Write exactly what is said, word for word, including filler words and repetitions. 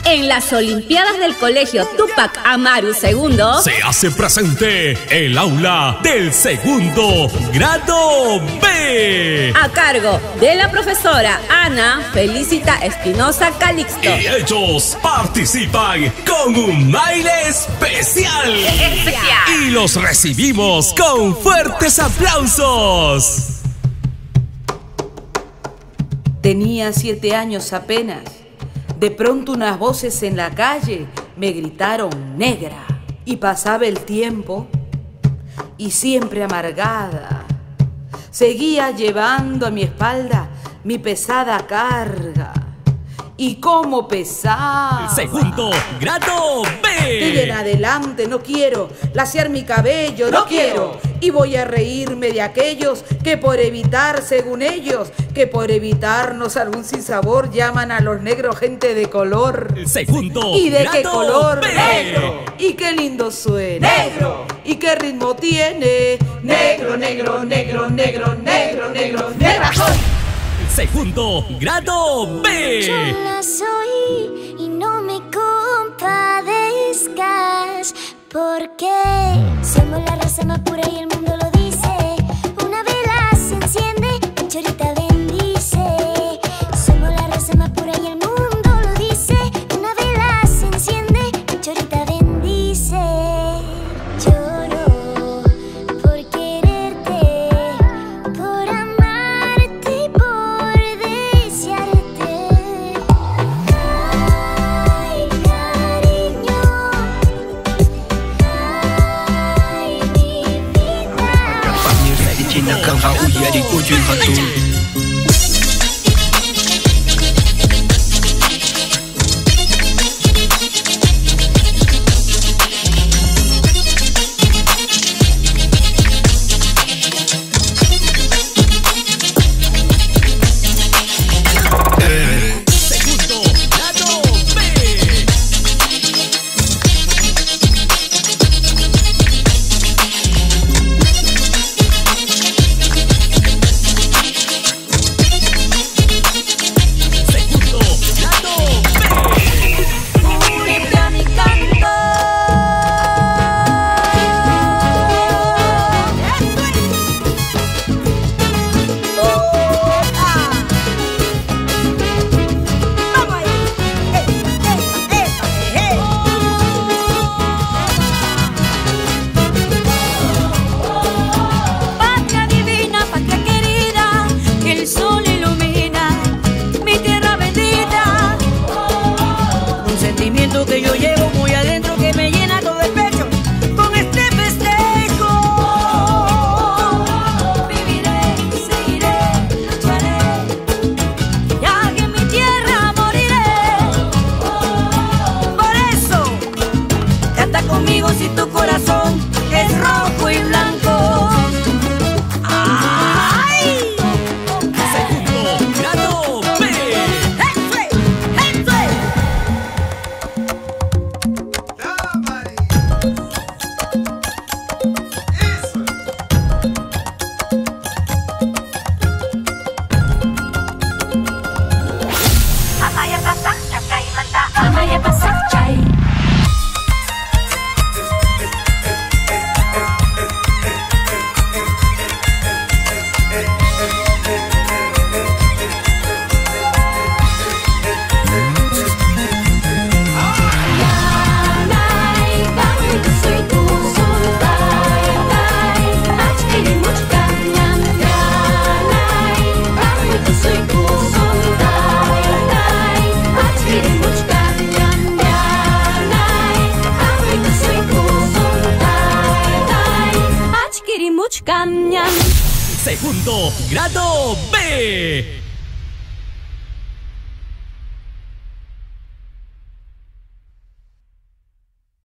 En las Olimpiadas del Colegio Túpac Amaru segundo se hace presente el aula del segundo grado B, a cargo de la profesora Ana Felicita Espinosa Calixto. Y ellos participan con un baile especial. especial. Y los recibimos con fuertes aplausos. Tenía siete años apenas. De pronto unas voces en la calle me gritaron negra. Y pasaba el tiempo y siempre amargada seguía llevando a mi espalda mi pesada carga. Y cómo pesaba. Segundo grado B. Y en adelante no quiero laciar mi cabello, no, no quiero. quiero. Y voy a reírme de aquellos que por evitar, según ellos, que por evitarnos algún sinsabor llaman a los negros gente de color. Segundo ¿Y de grado qué color? B. Negro. Y qué lindo suena. Negro. ¿Y qué ritmo tiene? Negro, negro, negro, negro, negro, negro, negra soy. Segundo grado B. Yo la soy y no me compadezcas, porque somos la raza más pura y el mundo lo dice. Una vela se enciende, mi chorita bendice. Somos la raza más pura y el mundo lo dice. Una vela se enciende, mi chorita bendice. Lloro por quererte, por amarte y por desearte. Ay, cariño, ay, mi vida. 八年来的艰难看法，午夜里孤军寒冬。 Que yo llevo muy adentro que me llena todo el pecho con este festejo. Viviré, seguiré, lucharé, ya que en mi tierra moriré. Por eso, canta conmigo si tu corazón es rojo y blanco. ¡Ay! Segundo grado B. ¡Eso es! ¡Eso es! Amaya pasak cakay mata, amaya pasak chay. Cambian. Segundo grado B.